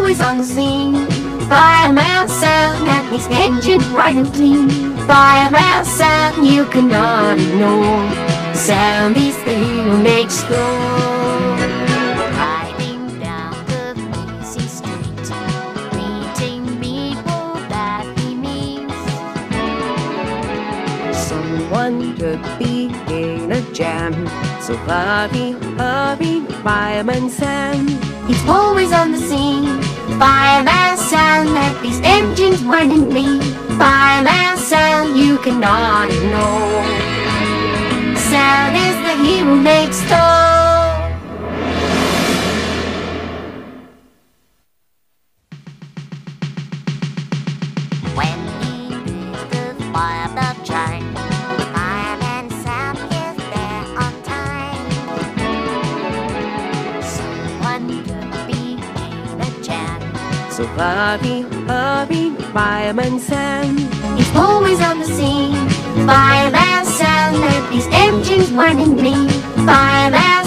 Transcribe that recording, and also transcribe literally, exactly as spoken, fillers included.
always on the scene. Fireman Sam, and his engine running clean. Fireman Sam, you cannot ignore. Sam is the hero next door. Riding down the busy street, meeting people that he meets. Someone could be in a jam, so hurry, hurry, Fireman Sam. He's always on the scene. Fireman Sam, and his engines running clean. Fireman Sam, you cannot ignore. Sam is the hero next door. When he hears the Powerpuff chime, Fireman Sam is there on time. Someone could be in a jam, so hurry, hurry, Fireman Sam. He's always on the scene. Fireman Sam, and his engines running clean. Fireman